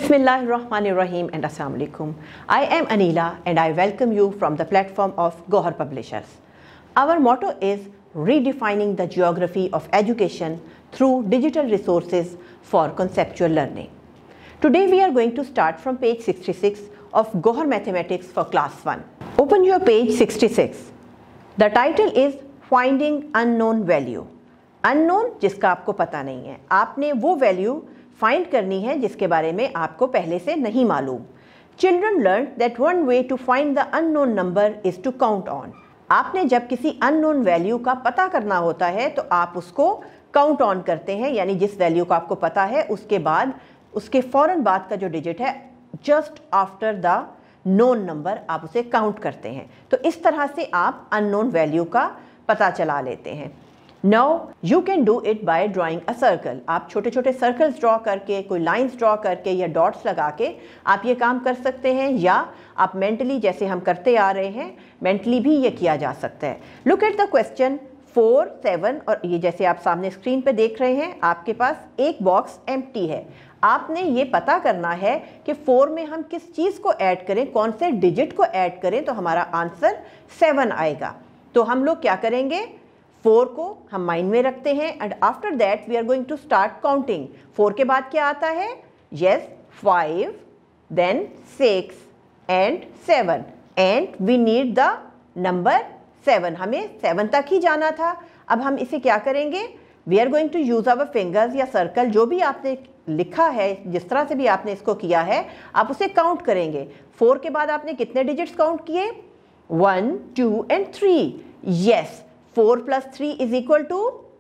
Bismillahirrahmanirrahim and Assalamu alaikum. I am Anila and I welcome you from the platform of Gohar Publishers. Our motto is redefining the geography of education through digital resources for conceptual learning. Today we are going to start from page 66 of Gohar Mathematics for class 1. Open your page 66. The title is Finding Unknown Value. Unknown जिसका आपको पता नहीं है, आपने वो value find करनी है जिसके बारे में आपको पहले से नहीं मालूम. Children learn that one way to find the unknown number is to count on. आपने जब किसी अननोन वैल्यू का पता करना होता है तो आप उसको काउंट ऑन करते हैं, यानी जिस वैल्यू का आपको पता है उसके बाद उसके फौरन बाद का जो डिजिट है just after the known number आप उसे काउंट करते हैं. तो इस तरह से आप अननोन वैल्यू का पता चला लेते हैं. Now you can do it by drawing a circle. आप छोटे छोटे सर्कल्स ड्रॉ करके, कोई लाइंस ड्रॉ करके या डॉट्स लगा के आप ये काम कर सकते हैं, या आप मेंटली जैसे हम करते आ रहे हैं मेंटली भी ये किया जा सकता है. लुक एट द क्वेश्चन 4, 7 और ये जैसे आप सामने स्क्रीन पे देख रहे हैं आपके पास एक बॉक्स एम्प्टी है. आपने ये पता करना है कि 4 में हम किस चीज़ को ऐड करें, कौन से डिजिट को ऐड करें तो हमारा आंसर 7 आएगा. तो हम लोग क्या करेंगे, 4 को हम माइंड में रखते हैं and after that we are going to start counting. 4 के बाद क्या आता है, yes 5 then 6 and 7 and we need the number 7. हमें 7 तक ही जाना था. अब हम इसे क्या करेंगे, we are going to use our fingers या सर्कल, जो भी आपने लिखा है जिस तरह से भी आपने इसको किया है आप उसे काउंट करेंगे. 4 के बाद आपने कितने डिजिट्स काउंट किए, 1, 2 एंड 3. यस 4 + 3 =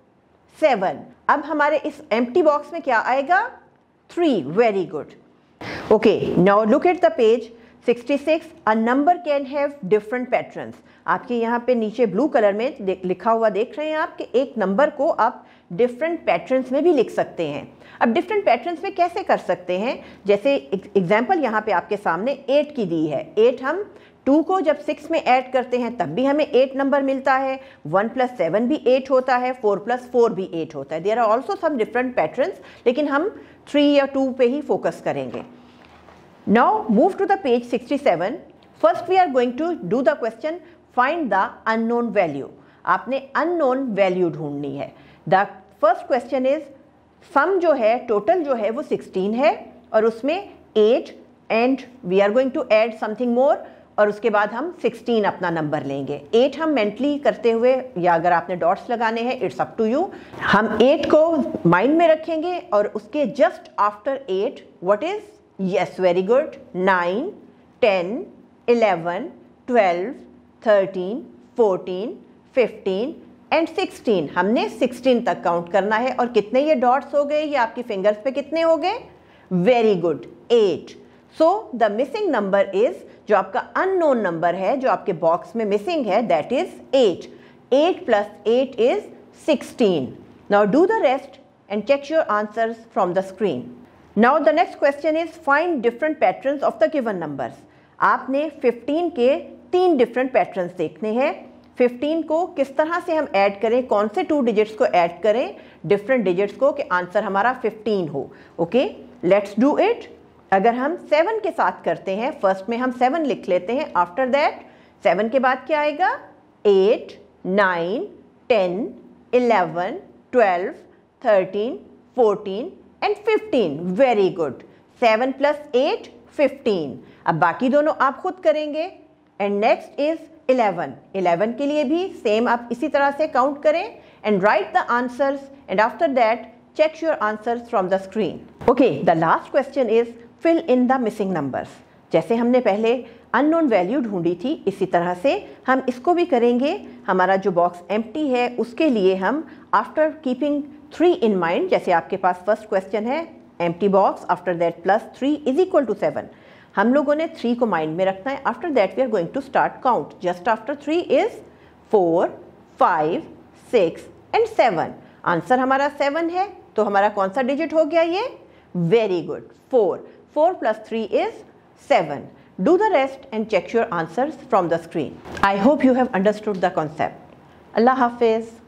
7. अब हमारे इस एम्प्टी बॉक्स में क्या आएगा, 3. Very good. Okay, now look at the page 66. A number can have different patterns. आपके यहाँ पे नीचे ब्लू कलर में लिखा हुआ देख रहे हैं आप कि एक नंबर को आप डिफरेंट पैटर्न्स में भी लिख सकते हैं. अब डिफरेंट पैटर्न्स में कैसे कर सकते हैं, जैसे एग्जाम्पल यहाँ पे आपके सामने 8 की दी है. 8 हम 2 को जब 6 में ऐड करते हैं तब भी हमें 8 नंबर मिलता है. 1 + 7 भी 8 होता है, 4 + 4 भी 8 होता है. There are also some different patterns, लेकिन हम 3 या 2 पे ही फोकस करेंगे. Now move to the page 67. First we are going to do the question find the unknown value. आपने अननोन वैल्यू ढूंढनी है. The first question is sum जो है, टोटल जो है वो 16 है और उसमें 8 and we are going to add something more और उसके बाद हम 16 अपना नंबर लेंगे. 8 हम मेंटली करते हुए या अगर आपने डॉट्स लगाने हैं इट्स अप टू यू. हम 8 को माइंड में रखेंगे और उसके just after 8 what is, yes very good, 9, 10, 11, 12, 13, 14, 15 and 16. हमने 16 तक काउंट करना है. और कितने ये डॉट्स हो गए, ये आपकी फिंगर्स पे कितने हो गए, very good, 8. So the missing number is, जो आपका अननोन नंबर है जो आपके बॉक्स में मिसिंग है, that is 8. 8 + 8 is 16. Now do the rest and check your answers from the screen. Now the next question is find different patterns of the given numbers. आपने 15 के 3 different patterns देखने हैं. 15 को किस तरह से हम ऐड करें, कौन से 2 डिजिट्स को ऐड करें डिफरेंट डिजिट्स को कि आंसर हमारा 15 हो. Okay, let's do it. अगर हम 7 के साथ करते हैं, फर्स्ट में हम 7 लिख लेते हैं. आफ्टर दैट 7 के बाद क्या आएगा, 8, 9, 10, 11, 12, 13, 14 एंड 15. Very good. 7 + 8 15. अब बाकी दोनों आप खुद करेंगे. And next is 11. 11 के लिए भी सेम आप इसी तरह से काउंट करें and write the answers and after that check your answers from the screen. Okay, the last question is fill in the missing numbers. जैसे हमने पहले unknown value ढूंढी थी, इसी तरह से हम इसको भी करेंगे. हमारा जो बॉक्स empty है उसके लिए हम after keeping 3 in mind, जैसे आपके पास फर्स्ट क्वेश्चन है empty box, after that +3 = 7. हम लोगों ने 3 को माइंड में रखना है. After that we are going to start count. Just after 3 is 4, 5, 6 and 7. Answer हमारा 7 है, तो हमारा कौन सा डिजिट हो गया ये, very good, 4. 4 + 3 is 7. Do the rest and check your answers from the screen. I hope you have understood the concept. Allah Hafiz.